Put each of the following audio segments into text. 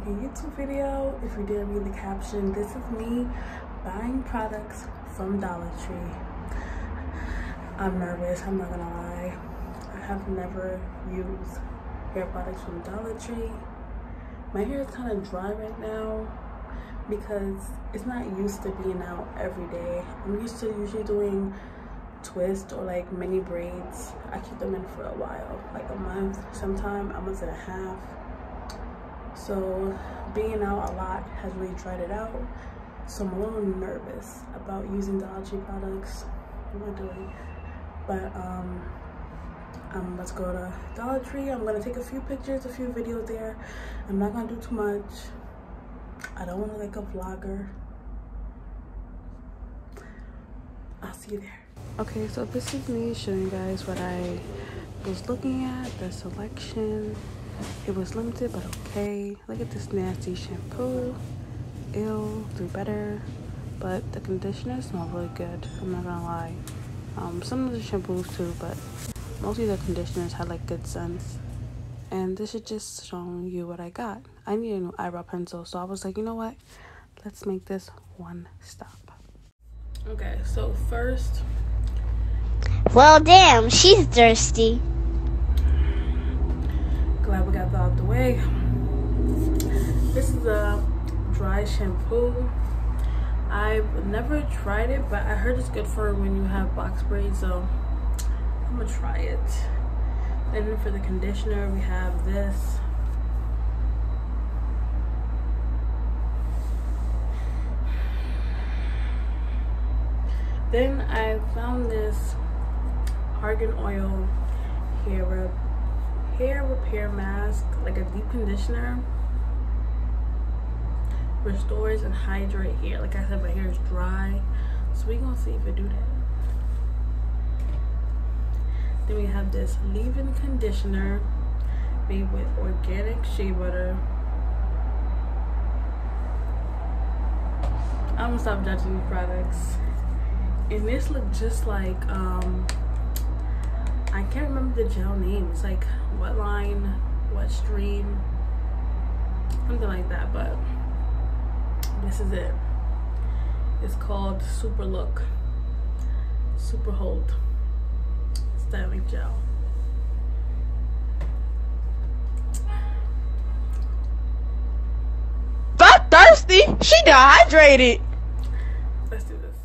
fucking YouTube video. If you didn't read the caption, this is me buying products from Dollar Tree. I'm nervous, I'm not gonna lie. I have never used hair products from Dollar Tree. My hair is kind of dry right now because it's not used to being out every day. I'm used to usually doing twist or like mini braids. I keep them in for a while, like a month, sometime a month and a half. So being out a lot has really dried it out. So I'm a little nervous about using Dollar Tree products. What am I doing? But let's go to Dollar Tree. I'm gonna take a few pictures, a few videos there. I'm not gonna do too much. I don't want to look like a vlogger. I'll see you there. Okay, so this is me showing you guys what I was looking at, the selection. It was limited, but okay. Look at this nasty shampoo. Ew, do better. But the conditioner smells really good, I'm not gonna lie. Some of the shampoos too, but mostly the conditioners had like good scents. And this is just showing you what I got. I need a new eyebrow pencil, so I was like, you know what? Let's make this one stop. Okay, so first. Well, damn, she's thirsty. Glad we got that out the way. This is a dry shampoo. I've never tried it, but I heard it's good for when you have box braids, so I'm gonna try it. And then for the conditioner, we have this. Then I found this Argan Oil hair repair mask, like a deep conditioner. Restores and hydrate hair. Like I said, my hair is dry, so we're gonna see if it do that. Then we have this leave-in conditioner made with organic shea butter. I'm gonna stop judging these products. And this looked just like I can't remember the gel name. It's like Wetline, Wet Stream, something like that, but this is it. It's called Super Look, Super Hold Styling Gel. Not thirsty, she dehydrated. Let's do this.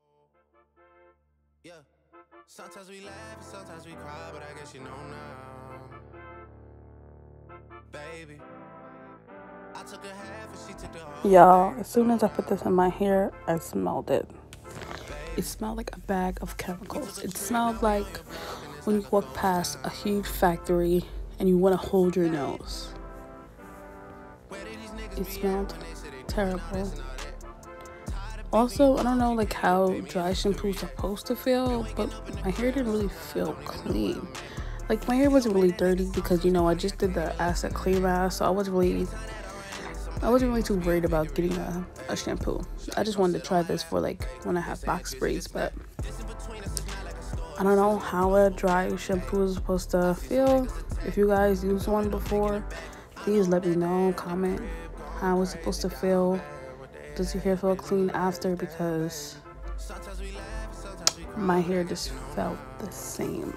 Yeah, sometimes we laugh and sometimes we cry, but I guess you know now, baby. I took a half and she took the whole. Y'all, as soon as I put this in my hair, I smelled it. It smelled like a bag of chemicals. It smelled like when you walk past a huge factory and you want to hold your nose. It smelled terrible. Also, I don't know like how dry shampoo is supposed to feel, but my hair didn't really feel clean. Like my hair wasn't really dirty because, you know, I just did the acid clear mask, so I wasn't really too worried about getting a shampoo. I just wanted to try this for like when I have box braids, but I don't know how a dry shampoo is supposed to feel. If you guys used one before, please let me know, comment how it's supposed to feel. Does your hair feel clean after? Because my hair just felt the same.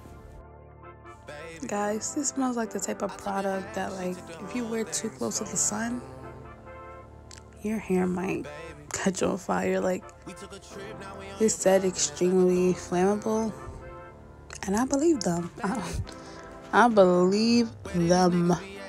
Guys, this smells like the type of product that, like, if you wear too close to the sun, your hair might catch on fire. Like, it said extremely flammable, and I believe them. I believe them.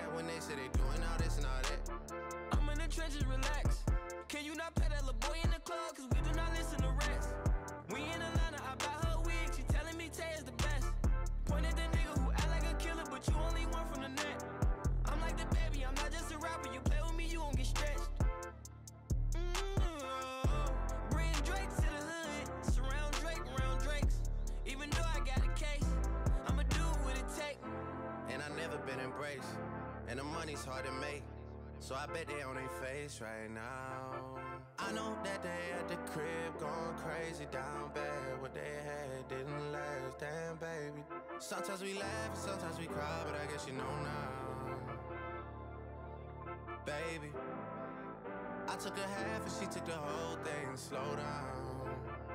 And the money's hard to make, so I bet they on their face right now. I know that they at the crib going crazy down bad. What they had didn't last, damn baby. Sometimes we laugh and sometimes we cry, but I guess you know now, baby. I took a half and she took the whole thing. Slow down,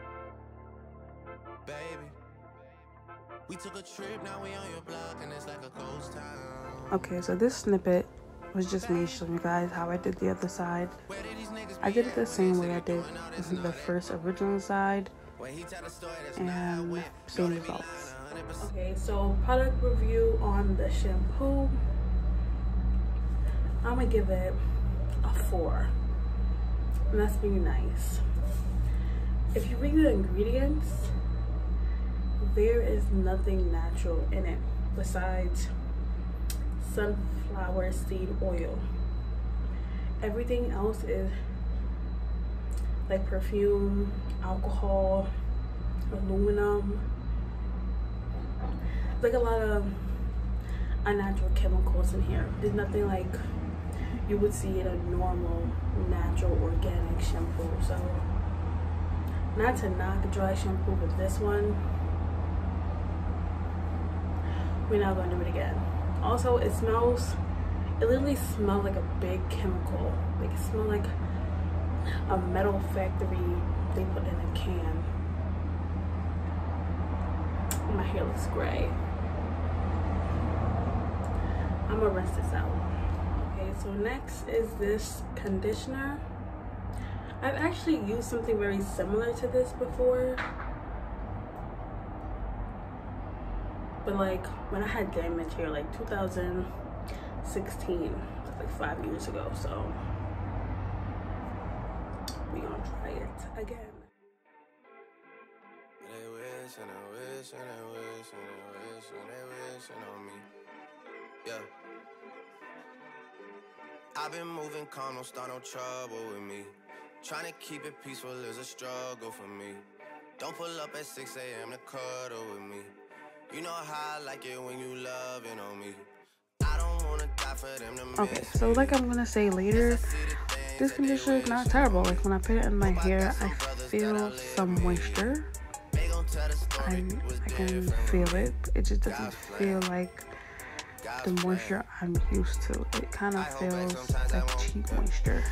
baby. We took a trip, now we on your block and it's like a ghost town. Okay, so this snippet was just me showing you guys how I did the other side. I did it the same way I did the first original side, and same results. Okay, so product review on the shampoo. I'm gonna give it a 4. And that's being nice. If you read the ingredients, there is nothing natural in it besides sunflower seed oil. Everything else is like perfume, alcohol, aluminum. Like a lot of unnatural chemicals in here. There's nothing like you would see in a normal, natural, organic shampoo. So, not to knock a dry shampoo, but this one, we're not gonna do it again. Also, it literally smells like a big chemical. Like it smells like a metal factory they put in a can. My hair looks gray. I'm gonna rinse this out. Okay, so next is this conditioner. I've actually used something very similar to this before, but like when I had damage here, like 2016, that's like 5 years ago. So we gonna try it again. They wish and they wish and they wish and they wish and they wishing on me. Yeah. I've been moving calm, don't start no trouble with me. Trying to keep it peaceful is a struggle for me. Don't pull up at 6 a.m. to cuddle with me. You know how I like it when you loving on me. I don't wanna die for them to miss. Okay, so like I'm gonna say later, this conditioner is not terrible. Like when I put it in my hair, I feel some moisture. I can feel it. It just doesn't feel like the moisture I'm used to. It kind of feels like cheap moisture.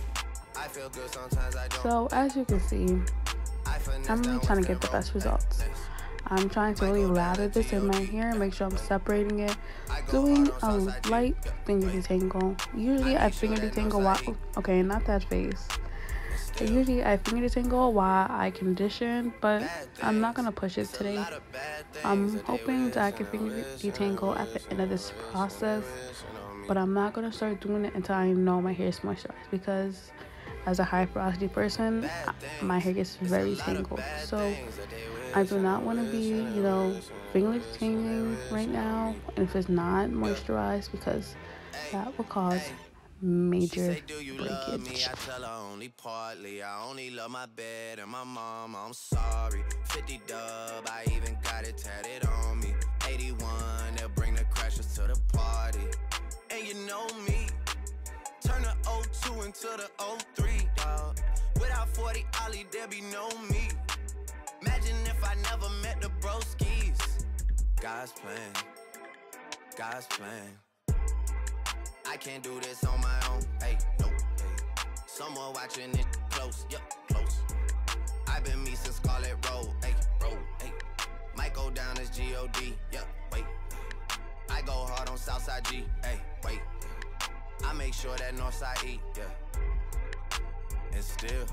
So as you can see, I'm trying to get the best results. I'm trying to really lather this in my hair, make sure I'm separating it, doing a light finger detangle. Usually I finger detangle while, okay, not that face. Usually I finger detangle while I condition, but I'm not gonna push it today. I'm hoping that I can finger detangle at the end of this process, but I'm not gonna start doing it until I know my hair is moisturized, because as a high porosity person, my hair gets very tangled. So I do not want to be, you know, finger detangling right now, and if it's not moisturized, because that will cause major breakage. I tell her only partly. I only love my bed and my mom. I'm sorry. 50 dub, I even got it tatted on me. 81, they'll bring the crashers to the party. And you know me, turn the 02 into the 03, dog. Without 40 Ollie, there be no me. Imagine if I never met the broskies. God's plan, God's plan. I can't do this on my own, hey, no, hey. Someone watching it close, yeah, close. I've been me since Scarlet Road, hey, hey. Might go down as G.O.D., yeah, wait. I go hard on Southside G, hey, wait. I make sure that Northside E, yeah. And still,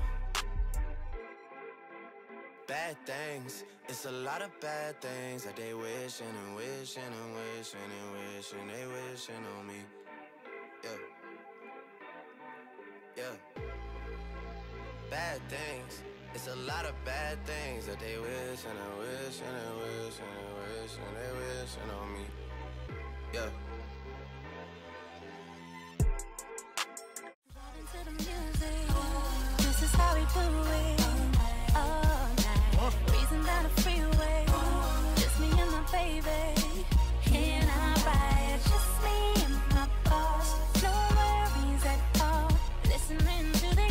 bad things, it's a lot of bad things that they wishing and wishing and wishing and wishing, they wishing on me. Yeah, yeah. Bad things. It's a lot of bad things that they wish and they wish and they wish and they wish and they wishing on me. Yeah. This is how we do it all night. Reason down the freeway. Just me and my baby. In our ride, just me and my boss. No worries at all. Listening to the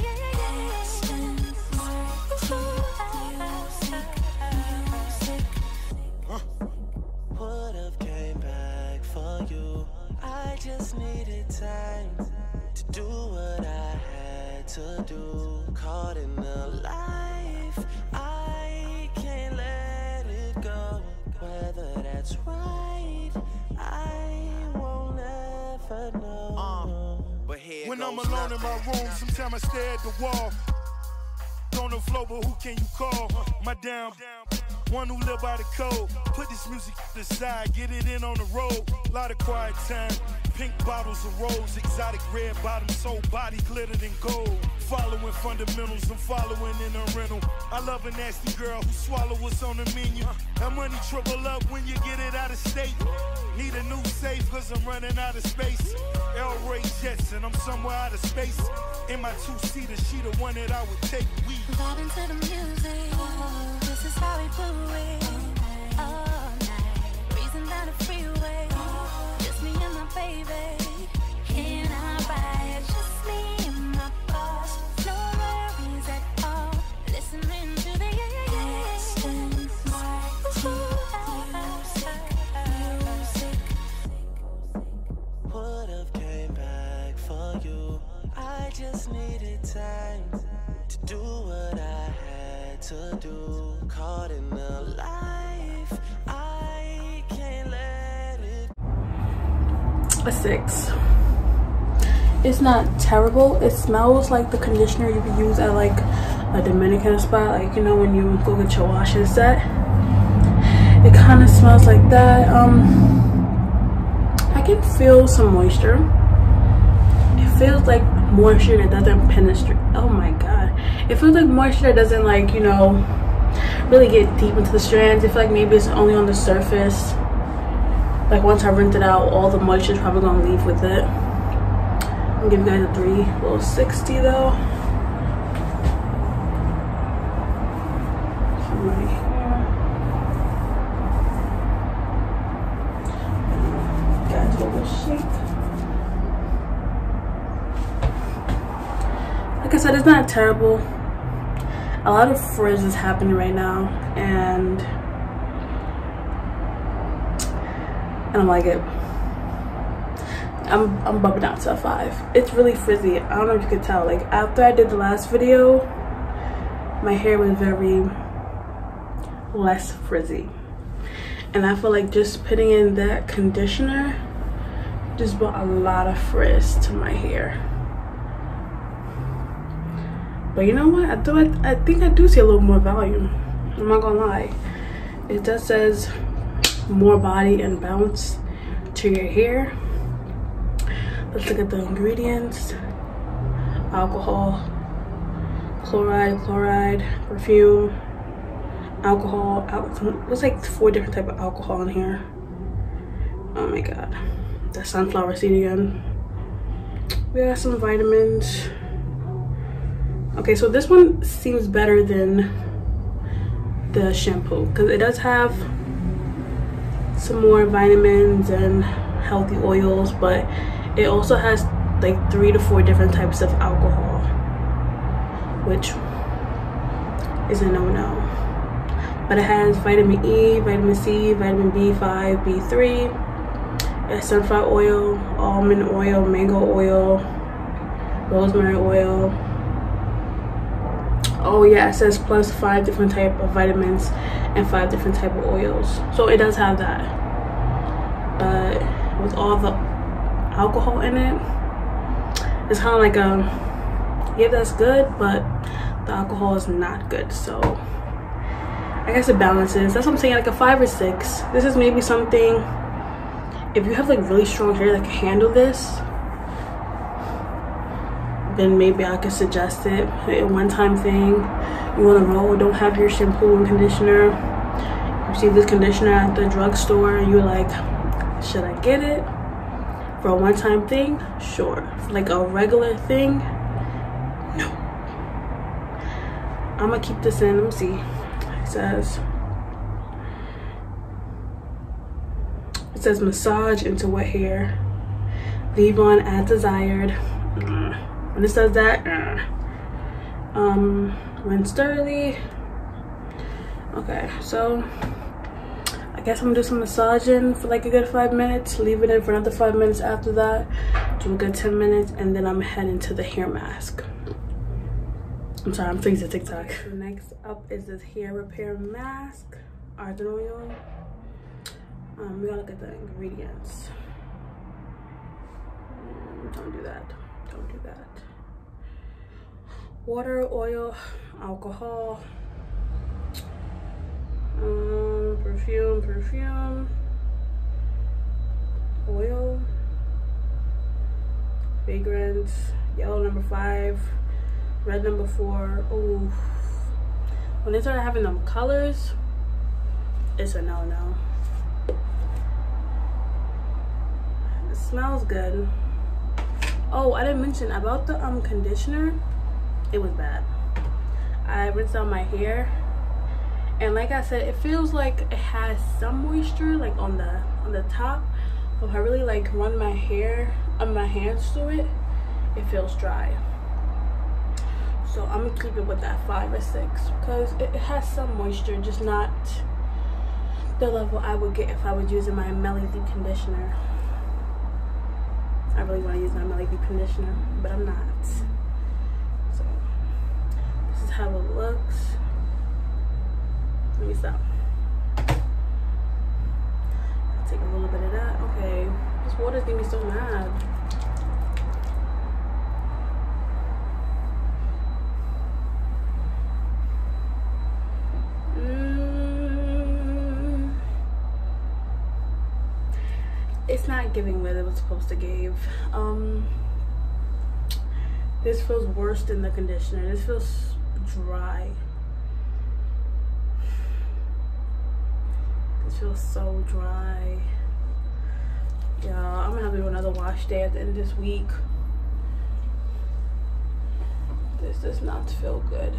Would've came back for you. do. Caught in the life, I can't let it go. Whether that's right, I won't ever know. But here when goes I'm alone in my room, sometimes I stare at the wall. On the floor, but who can you call? My damn one who live by the code. Put this music aside, get it in on the road. Lot of quiet time, pink bottles of rose, exotic red bottoms, soul body glittered in gold. Following fundamentals, I'm following in a rental. I love a nasty girl who swallow what's on the menu. That money triple up when you get it out of state. Need a new safe cause I'm running out of space. El Ray Jetson, I'm somewhere out of space. In my two-seater, she the one that I would take. We vibing to the music. This is how we do it. All night, breezing down the freeway. Just me and my baby. Can I ride? Just me and my boss. No worries at all. Listening to the Would've came back for you. I just needed time to do what I had to do. Caught in the life, I can't let it. A 6. It's not terrible. It smells like the conditioner you would use at like a Dominican spot, like, you know, when you go get your washing set. It kind of smells like that. I can feel some moisture. It feels like moisture that doesn't penetrate. Oh my god, it feels like moisture that doesn't, like, you know, really get deep into the strands. I feel like maybe it's only on the surface. Like once I rinse it out, all the moisture is probably gonna leave with it. I'm gonna give you guys a 3, a little 60 though. Right here. Guys, a little shake. Like I said, it's not terrible. A lot of frizz is happening right now, and I don't like it. I'm bumping out to a 5. It's really frizzy. I don't know if you could tell. Like after I did the last video, my hair was very less frizzy, and I feel like just putting in that conditioner just brought a lot of frizz to my hair. But you know what? I think I do see a little more volume. I'm not gonna lie. It just says more body and bounce to your hair. Let's look at the ingredients. Alcohol, chloride, perfume, alcohol. Looks like 4 different types of alcohol in here. Oh my god. That's sunflower seed again. We got some vitamins. Okay, so this one seems better than the shampoo because it does have some more vitamins and healthy oils, but it also has like 3 to 4 different types of alcohol, which is a no-no. But it has vitamin E, vitamin C, vitamin B5, B3, it has sunflower oil, almond oil, mango oil, rosemary oil. Oh yeah, it says plus 5 different type of vitamins and 5 different type of oils. So it does have that. But with all the alcohol in it, it's kind of like yeah, that's good, but the alcohol is not good. So I guess it balances. That's what I'm saying, like a 5 or 6. This is maybe something, if you have like really strong hair that can handle this, then maybe I could suggest it. A one-time thing. You want to roll, don't have your shampoo and conditioner. You see this conditioner at the drugstore and you're like, should I get it? For a one-time thing, sure. For like a regular thing, no. I'm gonna keep this in. Let me see. It says massage into wet hair, leave on as desired. When it says that, rinse thoroughly. Okay, so I guess I'm gonna do some massaging for like a good 5 minutes, leave it in for another 5 minutes after that, do a good 10 minutes, and then I'm heading to the hair mask. I'm sorry, I'm freezing TikTok. So next up is this hair repair mask, argan oil. We gotta look at the ingredients. Don't do that. Don't do that. Water, oil, alcohol, perfume, oil, fragrance, yellow number 5, red number 4. Ooh, when they started having them colors, it's a no-no. It smells good. Oh, I didn't mention about the conditioner. It was bad. I rinsed out my hair, and like I said, it feels like it has some moisture like on the top. But if I really like run my hair and my hands through it, it feels dry. So I'm gonna keep it with that 5 or 6 because it has some moisture, just not the level I would get if I was using my Melly Deep conditioner. I really want to use my Melly Deep conditioner, but I'm not. So this is how it looks. Let me stop. I'll take a little bit of that. Okay, this water's getting me so mad. It's not giving what it was supposed to give. This feels worse than the conditioner. This feels dry. This feels so dry. Yeah, I'm gonna have to do another wash day at the end of this week. This does not feel good.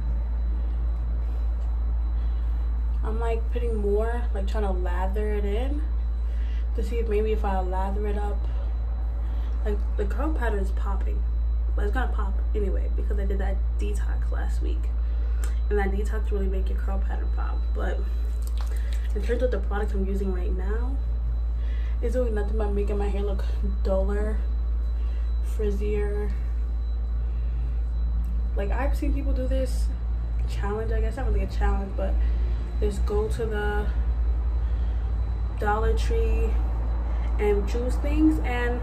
I'm like putting more, like trying to lather it in to see if maybe if I lather it up, like the curl pattern is popping, but it's gonna pop anyway because I did that detox last week, and that detox really make your curl pattern pop. But in terms of the products I'm using right now, it's doing nothing but making my hair look duller, frizzier. Like I've seen people do this challenge, I guess not really a challenge, but just go to the Dollar Tree and choose things, and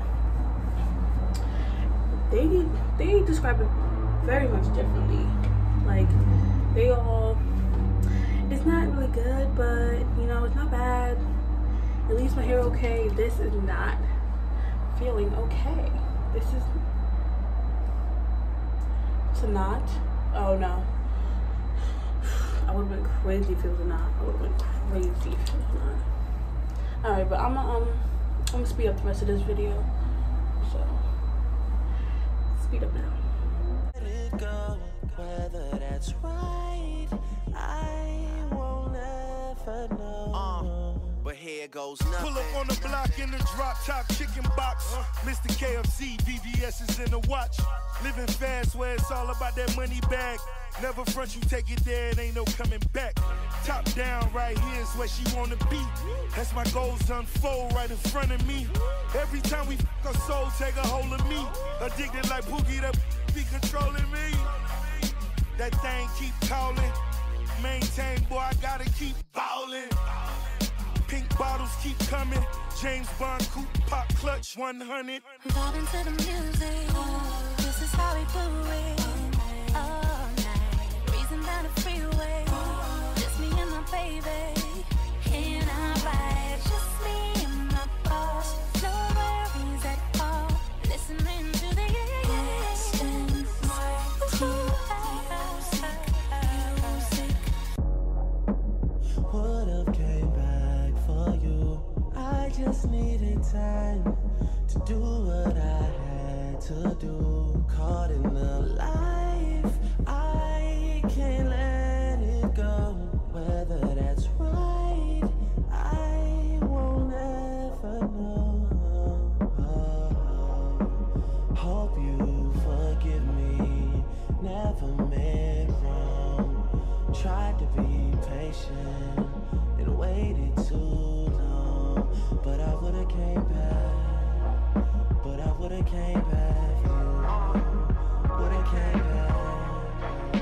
they describe it very much differently. Like they all, it's not really good, but you know, it's not bad. It leaves my hair okay. This is not feeling okay. This is to not. Oh no, I would have been crazy if it was a knot. I would have been crazy if it was a knot. Alright, but I'm gonna speed up the rest of this video. So speed up now. Let it go, whether that's right, I won't ever know. But here goes nothing. Pull up on the block in the drop top chicken box. Mr. KFC, VVS is in the watch. Living fast where it's all about that money bag. Never front, you take it there, it ain't no coming back. Top down, right here is where she wanna be. As my goals unfold right in front of me. Every time we fuck her soul, take a hold of me. Addicted like Pookie, that be controlling me. That thing keep calling. Maintain, boy, I gotta keep ballin'. Pink bottles keep coming. James Bond coupe, pop clutch 100. Vibing to the music. This is how we do it. All night. Breezing down the freeway. Just me and my baby. And I ride. Just me and my boss. No worries at all. Listening to the Would've came back for you. I just needed time to do what I had to do. Caught in the life, I can't let it go. Whether that's right, I won't ever know. Hope you forgive me. Never meant wrong. Tried to be patient and waited too long. But I would've came back. But I would've came back for you. Would've came back.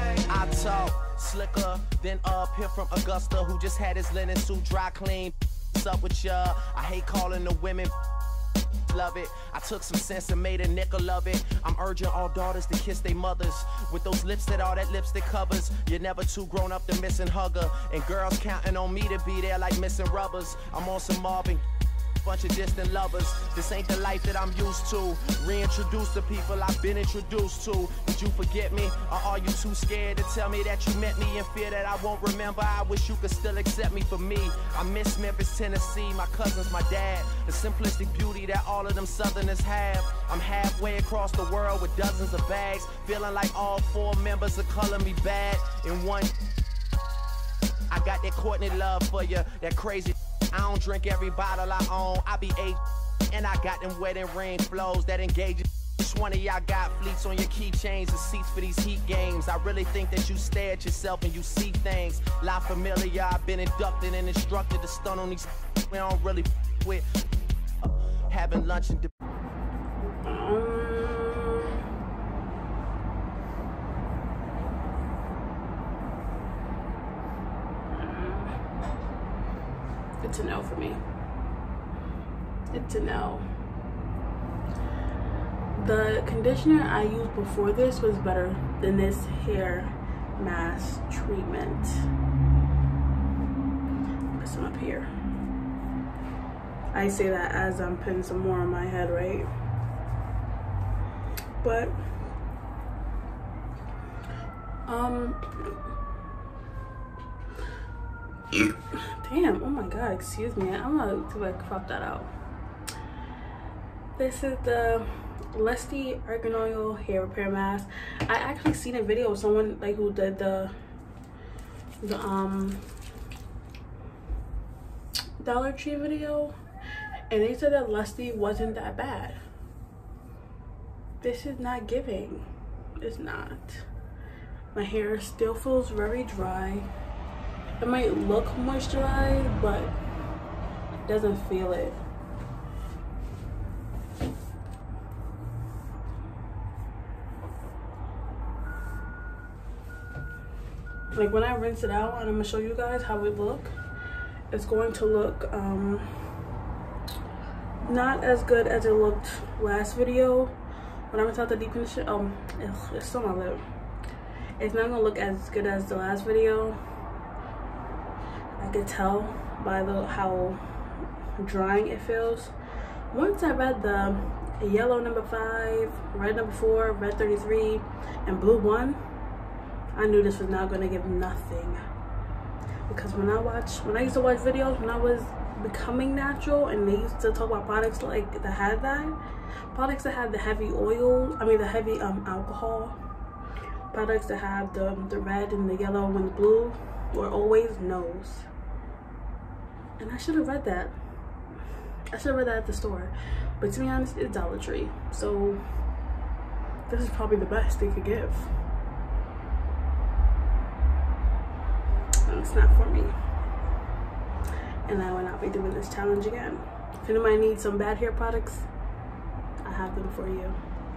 I talk slicker than up here from Augusta, who just had his linen suit dry clean. What's up with ya? I hate calling the women. Love it. I took some sense and made a nickel of it. I'm urging all daughters to kiss their mothers with those lips that all that lipstick covers. You're never too grown up to miss and hugger, and girls counting on me to be there like missing rubbers. I'm on some Marvin, bunch of distant lovers. This ain't the life that I'm used to. Reintroduce the people I've been introduced to. Did you forget me, or are you too scared to tell me that you met me in fear that I won't remember? I wish you could still accept me for me. I miss Memphis, Tennessee, my cousins, my dad, the simplistic beauty that all of them Southerners have. I'm halfway across the world with dozens of bags, feeling like all 4 members are calling me bad in one. I got that Courtney love for you, that crazy. I don't drink every bottle I own. I be 8, and I got them wedding ring flows that engage. Which one of y'all got fleets on your keychains and seats for these heat games? I really think that you stare at yourself and you see things. La Familia, I've been inducted and instructed to stun on these we don't really with. Having lunch and It's a no for me. It's a no. The conditioner I used before this was better than this hair mask treatment. Put some up here. I say that as I'm putting some more on my head, right? But damn, oh my god, excuse me, I'm gonna like crop that out. This is the Lusty Argan Oil hair repair mask. I actually seen a video of someone like who did the Dollar Tree video, and they said that Lusty wasn't that bad. This is not giving. It's not. My hair still feels very dry. It might look moisturized, but it doesn't feel it. Like when I rinse it out, and I'm gonna show you guys how it look. It's going to look not as good as it looked last video. When I rinsed out the deep conditioner, it's still on my lip. It's not gonna look as good as the last video. I could tell by how drying it feels. Once I read the yellow number 5, red number 4, red 33, and blue 1, I knew this was not going to give nothing. Because when I used to watch videos when I was becoming natural, and they used to talk about products like that had that, products that had the heavy oil, the heavy alcohol, products that have the red and the yellow and the blue were always no's. And I should have read that. I should have read that at the store. But to be honest, it's Dollar Tree. So this is probably the best they could give. And it's not for me. And I will not be doing this challenge again. If anybody needs some bad hair products, I have them for you.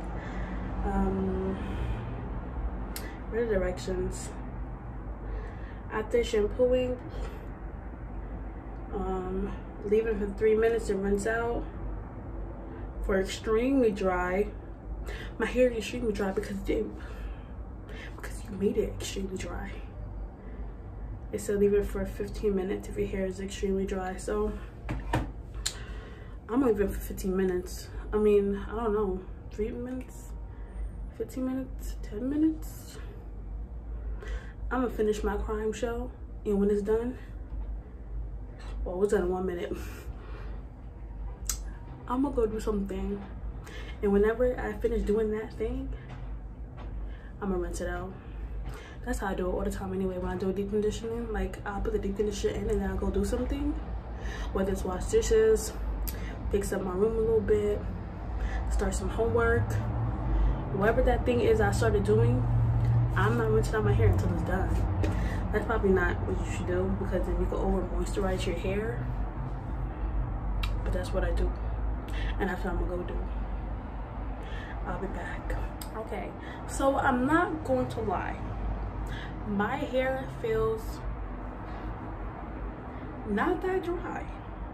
What are the directions? After shampooing, leave it for 3 minutes to rinse out. For extremely dry, my hair is extremely dry because you made it extremely dry. It said leave it for 15 minutes if your hair is extremely dry. So I'm gonna leave it for 15 minutes. I don't know, 3 minutes, 15 minutes, 10 minutes. I'm gonna finish my crime show, and when it's done, well, it's done in 1 minute. I'm gonna go do something, and whenever I finish doing that thing, I'm gonna rinse it out. That's how I do it all the time anyway. When I do deep conditioning, like I'll put the deep conditioner in and then I'll go do something, whether it's wash dishes, fix up my room a little bit, start some homework, whatever that thing is I started doing, I'm not rinsing out my hair until it's done. That's probably not what you should do, because then you can over moisturize your hair. But that's what I do, and that's what I'm gonna go do. I'll be back. Okay, so I'm not going to lie. my hair feels not that dry.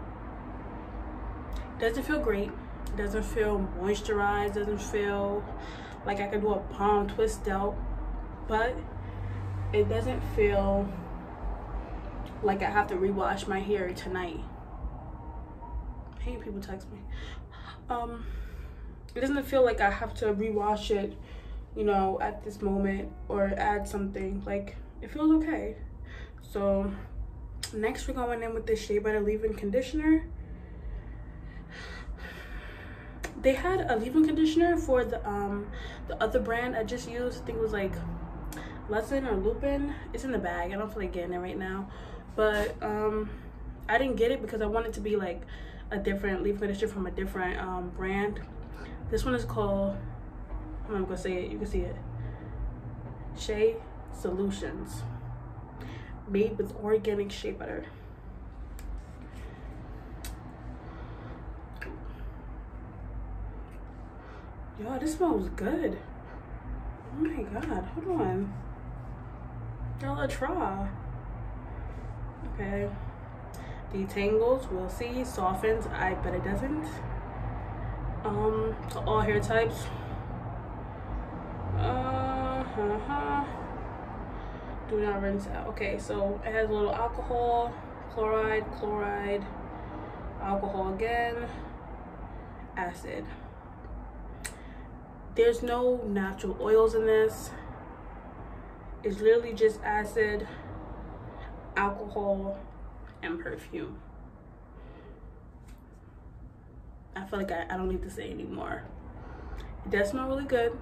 Doesn't feel great, doesn't feel moisturized, doesn't feel like I could do a palm twist out, but it doesn't feel like I have to rewash my hair tonight. I hate people text me. It doesn't feel like I have to rewash it, you know, at this moment or add something. Like, it feels okay. So next we're going in with this Shea Butter leave-in conditioner. They had a leave-in conditioner for the other brand I just used. I think it was like Lesson or Lupin. It's in the bag. I don't feel like getting it right now, but I didn't get it because I wanted to be like a different leave-in conditioner from a different brand. This one is called, I'm gonna say it, you can see it, Shea Solutions, made with organic shea butter. Yo, this smells good. Oh my god, hold on. Y'all try. Okay. Detangles, we'll see. Softens, I bet it doesn't. To all hair types. Do not rinse out. Okay, so it has a little alcohol, chloride, alcohol again, acid. There's no natural oils in this. It's literally just acid, alcohol, and perfume. I feel like I don't need to say anymore. It does smell really good.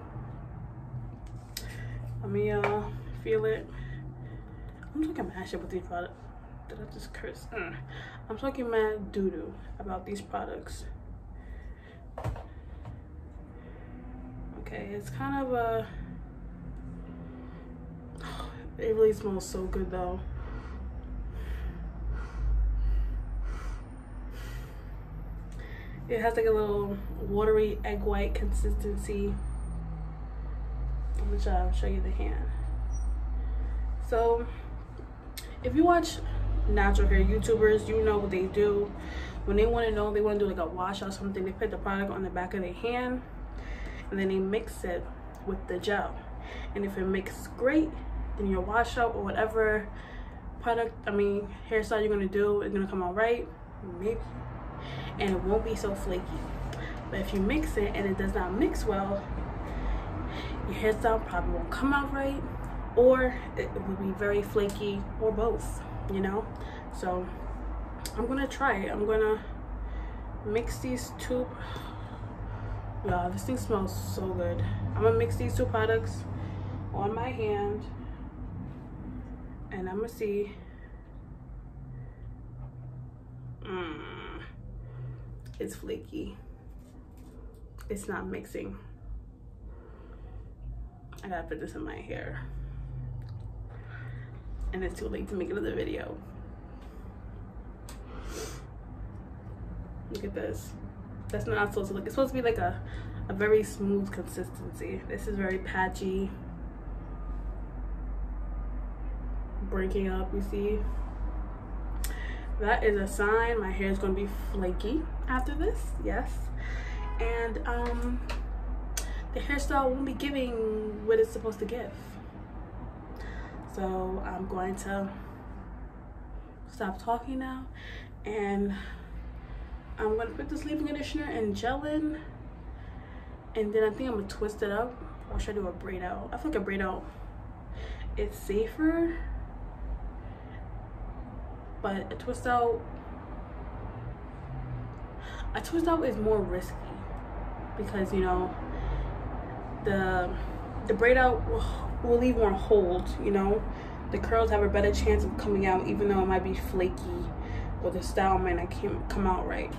Let me feel it. I'm talking mad shit with these products. Did I just curse? I'm talking mad doo-doo about these products. Okay, it's kind of a... It really smells so good though. It has like a little watery egg white consistency. I'm gonna show you the hand. So if you watch natural hair YouTubers, you know what they do. When they want to know, they want to do like a wash or something, they put the product on the back of their hand and then they mix it with the gel. And if it mixes great, then your wash out or whatever hairstyle you're gonna do is gonna come out right, maybe, and it won't be so flaky. But if you mix it and it does not mix well, your hairstyle probably won't come out right, or it will be very flaky, or both, you know. So I'm gonna try it. I'm gonna mix these two. Wow, this thing smells so good. I'm gonna mix these two products on my hand and I'm gonna see. It's flaky. It's not mixing. I gotta put this in my hair. And it's too late to make another video. Look at this. That's not supposed to look. It's supposed to be like a very smooth consistency. This is very patchy. Breaking up, you see? That is a sign my hair is gonna be flaky after this, yes. And the hairstyle won't be giving what it's supposed to give. So I'm going to stop talking now, and I'm gonna put this leave-in conditioner and gel in, and then I think I'm gonna twist it up, or should I do a braid out? I feel like a braid out is safer, but a twist out is more risky because, you know, the braid out will leave more hold, you know. The curls have a better chance of coming out, even though it might be flaky or the style might not come out right.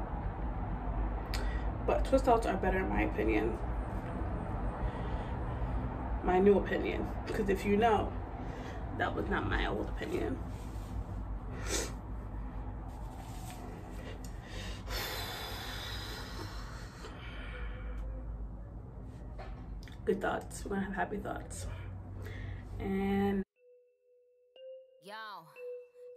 But twist outs are better in my opinion. My new opinion, because if you know, that was not my old opinion. Good thoughts. We're gonna have happy thoughts. And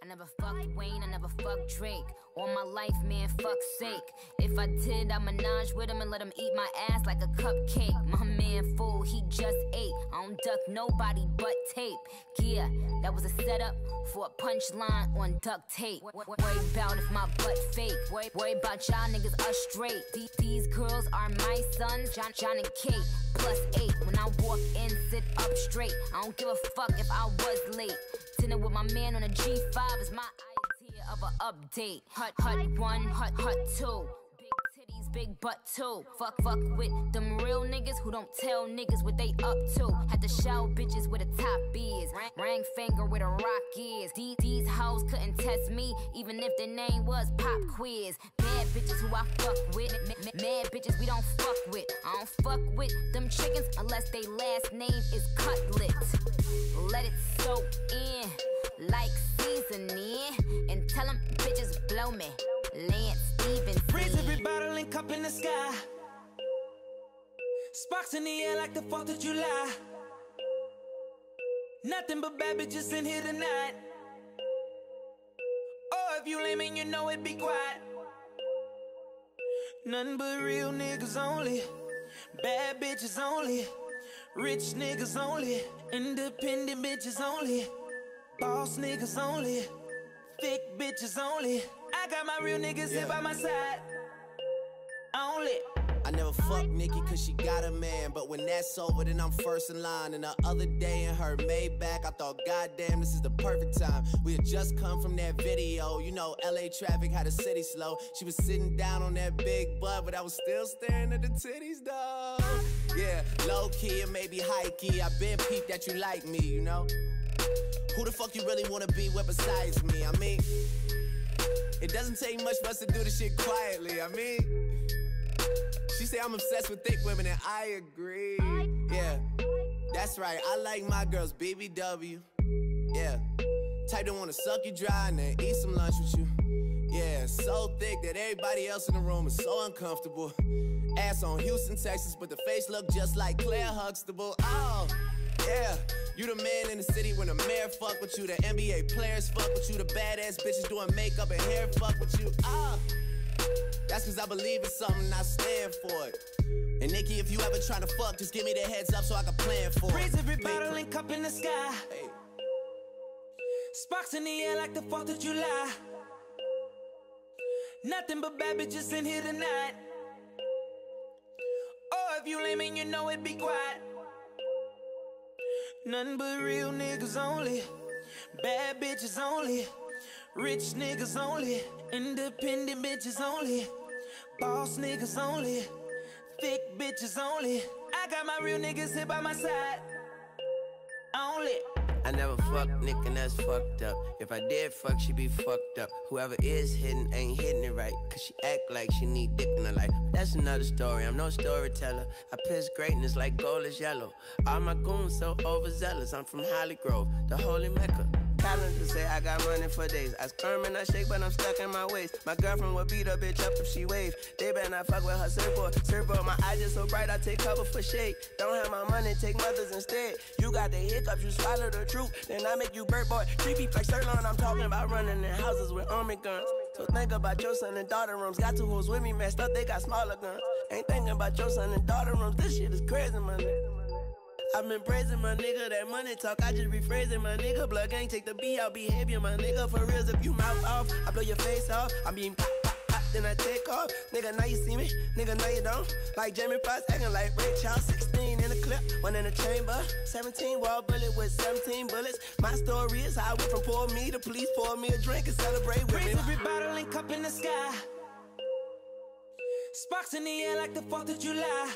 never fucked Wayne, I never fucked Drake. All my life, man, fuck's sake. If I did, I'd menage with him and let him eat my ass like a cupcake. My man fool, he just ate. I don't duck nobody but tape. Yeah, that was a setup for a punchline on duct tape. Worry about if my butt fake. Worry about y'all niggas us straight. These girls are my sons, John and Kate, +8. When I walk in, sit up straight. I don't give a fuck if I was late. Dinner with my man on a G5 is my idea of an update. Hut 1, hut 2. Big titties, big butt too. Fuck with them real niggas who don't tell niggas what they up to. Had to show bitches where the top is. Ring finger where the rock is. These hoes couldn't test me, even if their name was Pop Quiz. Bad bitches who I fuck with. Mad bitches we don't fuck with. I don't fuck with them chickens unless they last name is Cutlet. Let it soak in like seasoning. And tell them bitches blow me. Lance Stevens. Raise every bottle and cup in the sky. Sparks in the air like the 4th of July. Nothing but bad bitches in here tonight. Oh, if you lame and you know it, be quiet. Nothing but real niggas only. Bad bitches only. Rich niggas only. Independent bitches only. Boss niggas only. Thick bitches only. I got my real niggas here by my side. Only. I never fuck Nikki cause she got a man. But when that's over, then I'm first in line. And the other day in her Maybach, I thought, goddamn, this is the perfect time. We had just come from that video. You know, LA traffic had the city slow. She was sitting down on that big butt, but I was still staring at the titties, though. Yeah, low-key and maybe high-key. I been peeped that you like me, you know? Who the fuck you really wanna be with besides me? I mean, it doesn't take much for us to do this shit quietly. I mean, she say I'm obsessed with thick women and I agree. Yeah, that's right, I like my girls BBW. Yeah, type that wanna suck you dry and then eat some lunch with you. Yeah, so thick that everybody else in the room is so uncomfortable. Ass on Houston, Texas, but the face look just like Claire Huxtable. Oh, yeah, you the man in the city when the mayor fuck with you. The NBA players fuck with you. The badass bitches doing makeup and hair fuck with you. That's cause I believe in something and I stand for it. And Nikki, if you ever tryna fuck, just give me the heads up so I can plan for it. Raise every bottle and cup in the sky. Hey. Sparks in the air like the 4th of July. Nothing but bad bitches in here tonight. Oh, if you lame and you know it, be quiet. Nothing but real niggas only. Bad bitches only. Rich niggas only. Independent bitches only. Boss niggas only. Thick bitches only. I got my real niggas here by my side. Only. I never fucked Nick and that's fucked up. If I did fuck, she be fucked up. Whoever is hitting ain't hitting it right. Cause she act like she need dick in her life. That's another story, I'm no storyteller. I piss greatness like gold is yellow. All my goons so overzealous. I'm from Holly Grove, the holy Mecca. Calendar say I got money for days. I squirm and I shake, but I'm stuck in my waist. My girlfriend would beat a bitch up if she wave. They better not fuck with her surfboard. Surfboard, my eyes just so bright, I take cover for shade. Don't have my money, take mothers instead. You got the hiccups, you swallow the truth. Then I make you bird boy. Creepy like Sirloin, I'm talking about running in houses with army guns. So think about your son and daughter rooms. Got 2 hoes with me, messed up, they got smaller guns. Ain't thinking about your son and daughter rooms. This shit is crazy, my nigga. I've been praising my nigga, that money talk, I just rephrasing my nigga. Blood gang, take the B out behavior, my nigga. For reals, if you mouth off, I blow your face off. I mean, pop, pop, pop, then I take off. Nigga, now you see me, nigga, now you don't. Like Jamie Foxx, acting like Ray Charles. 16 in the clip, 1 in the chamber. 17 wall bullet with 17 bullets. My story is how I went from pour me to please pour me a drink and celebrate with me. Raise every bottle and cup in the sky. Sparks in the air like the 4th of July.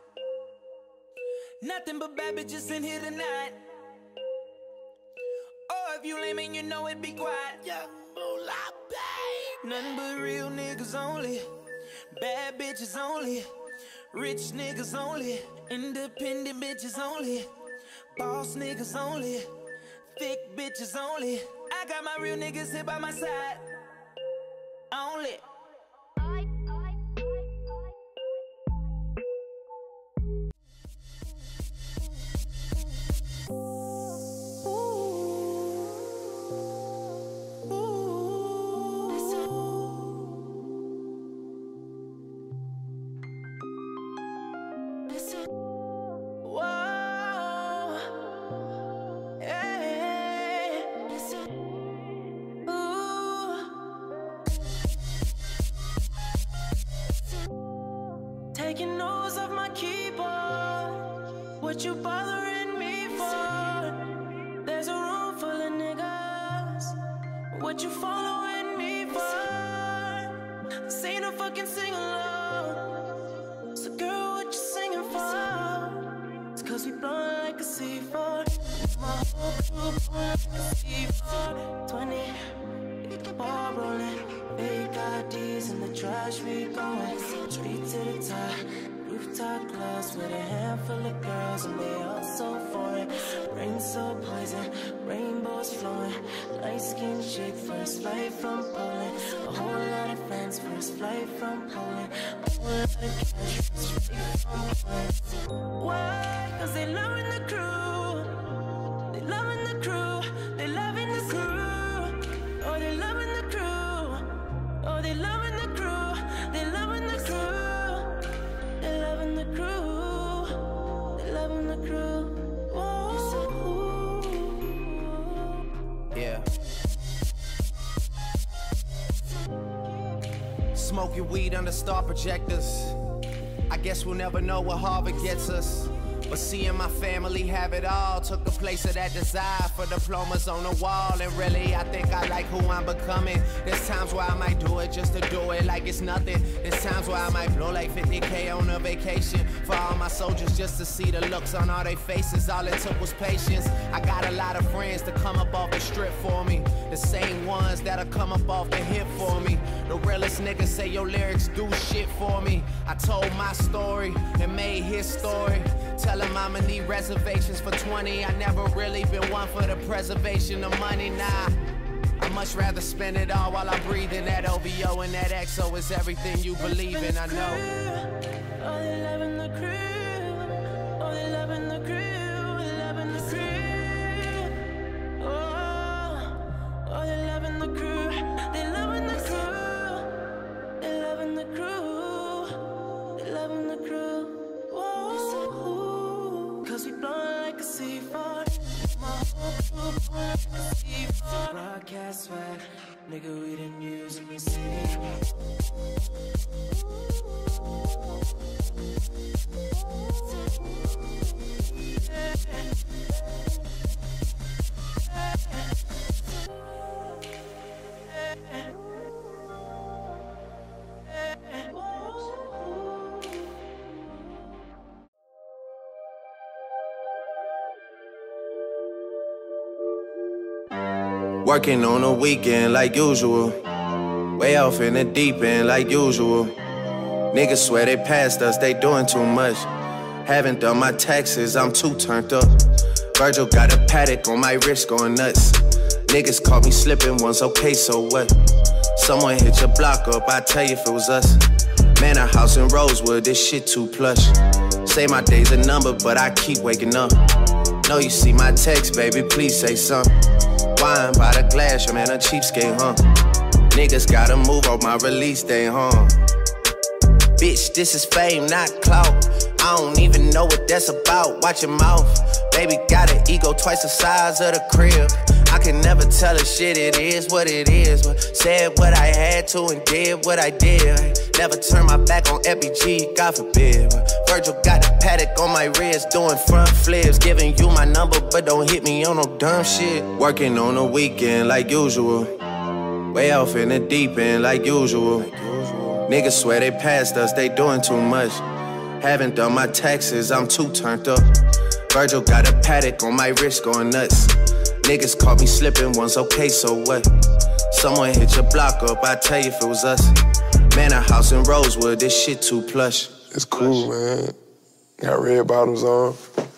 Nothing but bad bitches in here tonight. Oh, if you lame and you know it, be quiet. Young moolah, babe. Nothing but real niggas only. Bad bitches only. Rich niggas only. Independent bitches only. Boss niggas only. Thick bitches only. I got my real niggas here by my side. Only. Ooh. what you following me for? This ain't a fucking sing-along. So girl, what you singing for? It's cause we blowin' like a C4. My whole crew blowin' like a C4. 20, get the ball rollin'. Big IDs in the trash, we goin' straight to the top. Rooftop clubs with a handful of girls and they all so foreign. Rain so poison, rainbows flowing. Light-skinned chick, first flight from Poland. A whole lot of friends, first flight from Poland. A whole lot of cash, first flight from Poland. Why? Cause they loving the crew. They loving the crew. They loving the crew. Oh, they loving the crew. Oh, they loving the crew. They loving the crew. They loving the crew. They loving the crew. Whoa. Yeah. Smoking weed under star projectors. I guess we'll never know what Harvard gets us. But seeing my family have it all took the place of that desire for diplomas on the wall. And really, I think I like who I'm becoming. There's times where I might do it just to do it like it's nothing. There's times where I might blow like 50K on a vacation for all my soldiers just to see the looks on all their faces. All it took was patience. I got a lot of friends to come up off the strip for me. The same ones that'll come up off the hip for me. The realest niggas say your lyrics do shit for me. I told my story and made his story. Tell him I'ma need reservations for 20. I never really been one for the preservation of money, nah. I much rather spend it all while I'm breathing. That OVO and that XO is everything you believe in, I know. Oh, they loving the crew. Oh, they loving the crew. They loving the crew. Oh, they loving the crew. They loving the crew. They loving the crew. They loving the crew. Whoa. Cause we blowin' like a C4. My whole crew blowin' like a C4. Broadcast swag, nigga, we the news in the city. Working on a weekend like usual. Way off in the deep end like usual. Niggas swear they passed us, they doing too much. Haven't done my taxes, I'm too turned up. Virgil got a paddock on my wrist going nuts. Niggas caught me slipping once, okay, so what? Someone hit your block up, I tell you if it was us. Man, a house in Rosewood, this shit too plush. Say my day's a number, but I keep waking up. Know you see my text, baby, please say something. Wine by the glass, your man a cheapskate, huh? Niggas gotta move on my release day, huh? Bitch, this is fame, not clout. I don't even know what that's about, watch your mouth. Baby got an ego twice the size of the crib. I can never tell a shit, it is what it is. But said what I had to and did what I did. Never turn my back on FBG, God forbid. But Virgil got a paddock on my wrist, doing front flips. Giving you my number, but don't hit me on no dumb shit. Working on a weekend like usual. Way off in the deep end like usual. Niggas swear they passed us, they doing too much. Haven't done my taxes, I'm too turned up. Virgil got a paddock on my wrist going nuts. Niggas caught me slipping once, okay, so what? Someone hit your block up, I tell you if it was us. Man, a house in Rosewood, this shit too plush. It's cool, man. Got red bottoms on.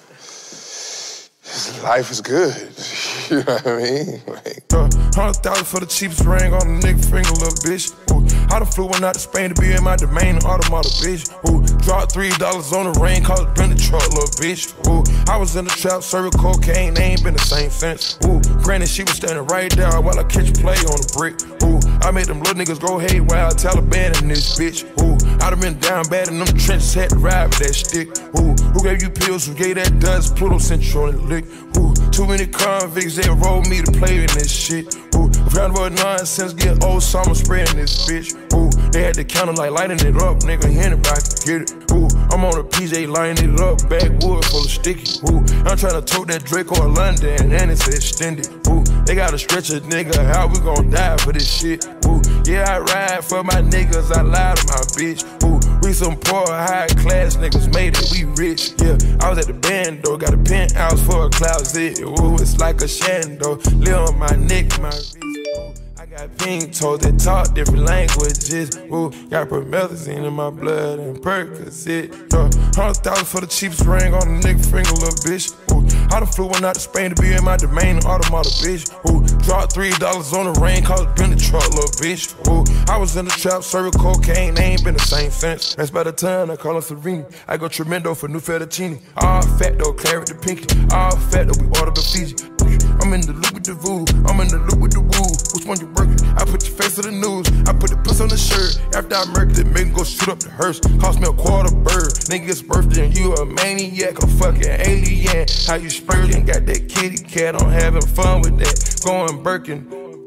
Life is good. You know what I mean? Like, 100,000 for the cheapest ring on the nigga finger, little bitch. Ooh, I done flew one out to Spain to be in my domain, an automata, bitch. Ooh, dropped $3 on the ring, called it been the truck, little bitch. Ooh, I was in the trap, serving cocaine, they ain't been the same since. Ooh, granted, she was standing right there while I catch play on the brick. Ooh, I made them little niggas go haywire, Taliban in this bitch. Ooh, I done been down bad in them trenches, had to ride with that stick. Ooh, who gave you pills, who gave that dust, Pluto sent you on the lick. Ooh, too many convicts, they rolled me to play in this shit. Ooh, round about nonsense, get old summer spreading this bitch. Ooh, they had the counter like lighting it up, nigga, anybody can get it. Ooh, I'm I'm on a PJ, lining it up, backwood full of sticky. Ooh, I'm tryna tote that Draco in London, and it's extended. Ooh, they gotta stretch a nigga, how we gon' die for this shit? Ooh, yeah, I ride for my niggas, I lie to my bitch. Ooh, we some poor, high class niggas, made it, we rich. Yeah, I was at the band though, got a penthouse for a closet. Ooh, it's like a shando, live on my neck, my wrist. Ooh, I got pink toes that talk different languages. Ooh, got promethazine in my blood and Percocet. 100,000 for the cheapest ring on a nigga finger, little bitch. Ooh, I done flew one out to Spain to be in my domain, automata, bitch. Ooh, dropped $3 on the rain, called it been the truck, little bitch. Ooh, I was in the trap, serving cocaine, they ain't been the same since. That's by the time I call him Serene. I go tremendo for new fettuccine. All fat though, claret the pinky. All fat though, we ordered the Fiji. I'm in the loop with the voodoo, I'm in the loop with the woo. Which one you working? I put your face to the news, I put the puss on the shirt. After I murdered it, make him go shoot up the hearse. Cost me a quarter bird, nigga's birthday and you a maniac, a fucking alien. How you spurting, got that kitty cat, I'm having fun with that. Going Birkin.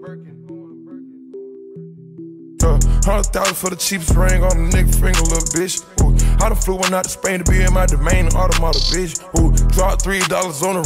100,000 for the cheapest ring on a nigga finger, little bitch. Ooh, I done flew one out to Spain to be in my domain, automata, bitch. Ooh, dropped $3 on the.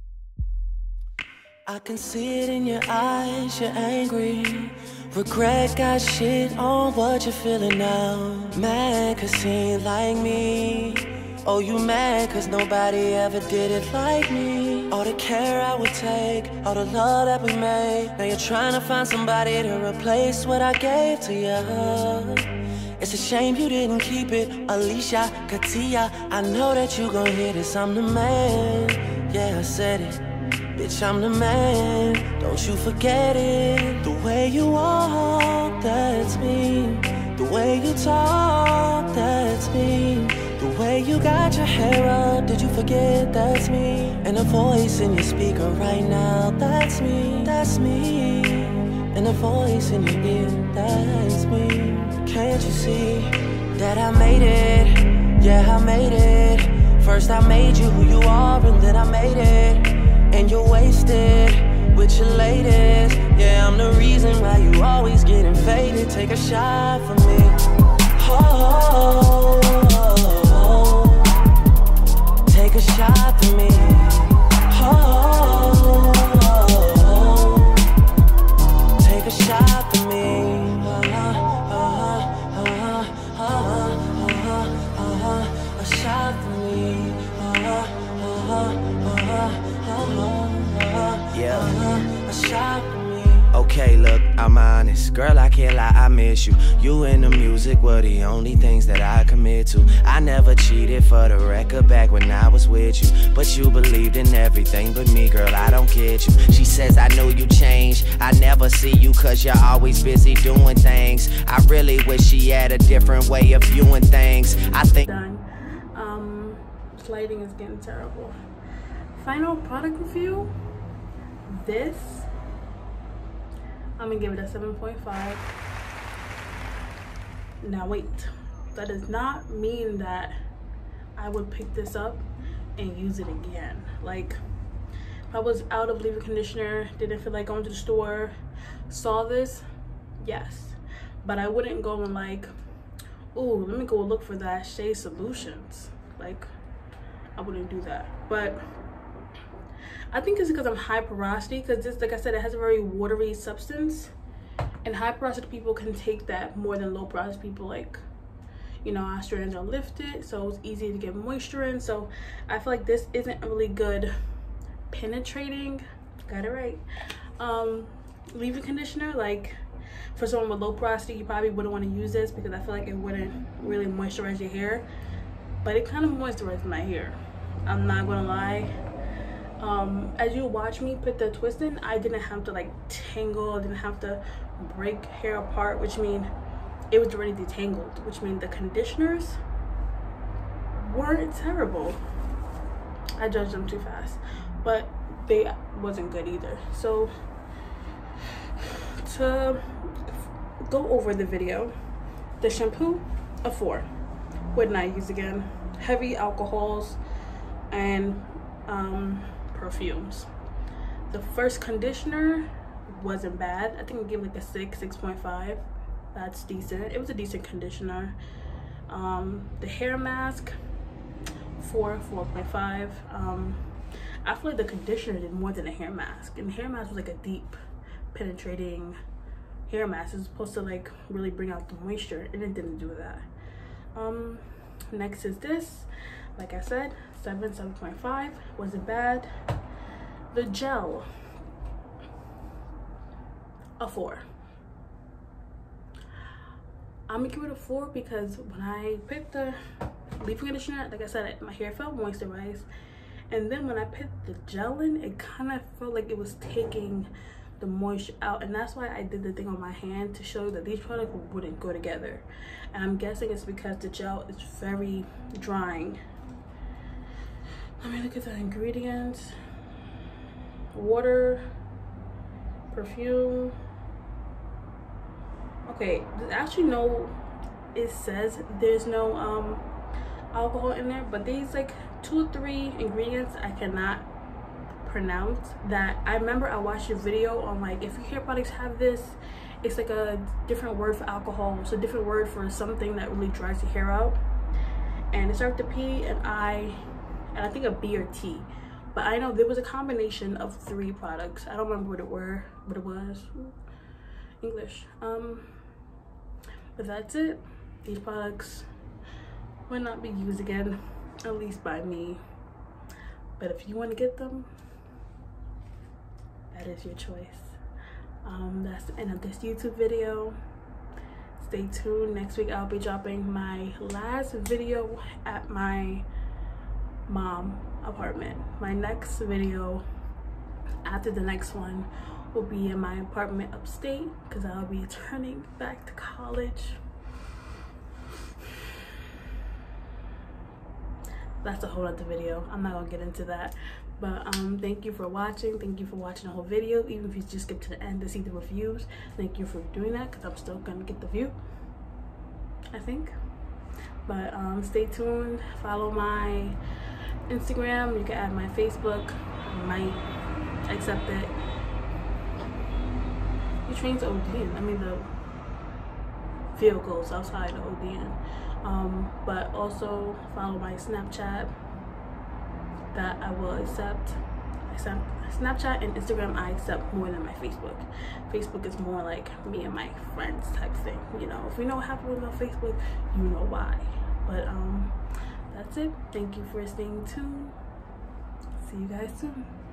I can see it in your eyes, you're angry. Regret got shit on what you're feeling now. Mad cause he ain't like me. Oh, you mad cause nobody ever did it like me. All the care I would take, all the love that we made. Now you're trying to find somebody to replace what I gave to you. It's a shame you didn't keep it. Alicia, Katia, I know that you gon' hear this. I'm the man, yeah, I said it. Bitch, I'm the man, don't you forget it. The way you walk, that's me. The way you talk, that's me. The way you got your hair up, did you forget that's me? And a voice in your speaker right now, that's me, that's me. And a voice in your ear, that's me. Can't you see that I made it? Yeah, I made it. First I made you who you are, and then I made it. And you're wasted with your latest. Yeah, I'm the reason why you always getting faded. Take a shot for me. Oh, take a shot for me. Oh, take a shot for me. A shot for me. Yeah. A shot for me. Okay, look, I'm honest. Girl, I can't lie, I miss you. You and the music were the only things that I commit to. I never cheated for the record back when I was with you. But you believed in everything but me, girl, I don't get you. She says I know you changed. I never see you cause you're always busy doing things. I really wish she had a different way of viewing things. I think lighting is getting terrible. Final product review. This, I'm gonna give it a 7.5. Now wait, that does not mean that I would pick this up and use it again. Like, if I was out of leave-in conditioner, didn't feel like going to the store, saw this, yes, but I wouldn't go and like, ooh, let me go look for that Shea Solutions. Like, I wouldn't do that. But I think it's because I'm high porosity, because this, like I said, it has a very watery substance, and high porosity people can take that more than low porosity people. Like, you know, our strands are lifted, so it's easy to get moisture in. So I feel like this isn't really good penetrating, got it right, leave-in conditioner. Like, for someone with low porosity, you probably wouldn't want to use this because I feel like it wouldn't really moisturize your hair, but it kind of moisturizes my hair, I'm not gonna lie. As you watch me put the twist in, I didn't have to like tangle, I didn't have to break hair apart, which means it was already detangled, which means the conditioners weren't terrible. I judged them too fast, but they wasn't good either. So to go over the video, the shampoo, a 4. Would not use again. Heavy alcohols and perfumes. The first conditioner wasn't bad. I think I gave like a 6.5. That's decent. It was a decent conditioner. The hair mask, 4.5. I feel like the conditioner did more than a hair mask, and the hair mask was like a deep penetrating hair mask. It's supposed to like really bring out the moisture, and it didn't do that. Next is this. Like I said, 7.5. Was it bad? The gel, a 4. I'm gonna give it a 4 because when I picked the leave-in conditioner, like I said, my hair felt moisturized, and then when I put the gel in, it kind of felt like it was taking the moisture out, and that's why I did the thing on my hand to show that these products wouldn't go together. And I'm guessing it's because the gel is very drying. Let me look at the ingredients. Water, perfume. Okay, there's actually no, it says there's no alcohol in there, but these like 2 or 3 ingredients I cannot pronounce. That I remember I watched a video on like, if your hair products have this, it's like a different word for alcohol. It's a different word for something that really dries your hair out, and it started with P and I think a B or T, but I know there was a combination of 3 products. I don't remember what it was. English. But that's it. These products will not be used again, at least by me. But if you want to get them, that is your choice. That's the end of this YouTube video. Stay tuned. Next week I'll be dropping my last video at my mom's apartment. My next video after the next one will be in my apartment upstate, because I'll be turning back to college. That's a whole other video. I'm not gonna get into that, but thank you for watching. Thank you for watching the whole video, even if you just skip to the end to see the reviews. Thank you for doing that, because I'm still gonna get the view, I think. But stay tuned. Follow my Instagram. You can add my Facebook. I might accept it. The train's ODN. I mean, the vehicles outside the ODN. But also follow my Snapchat, that I will accept. Snapchat and Instagram I accept more than my Facebook. Facebook is more like me and my friends type thing. You know, if you know what happened on Facebook, you know why. But that's it. Thank you for staying tuned. See you guys soon.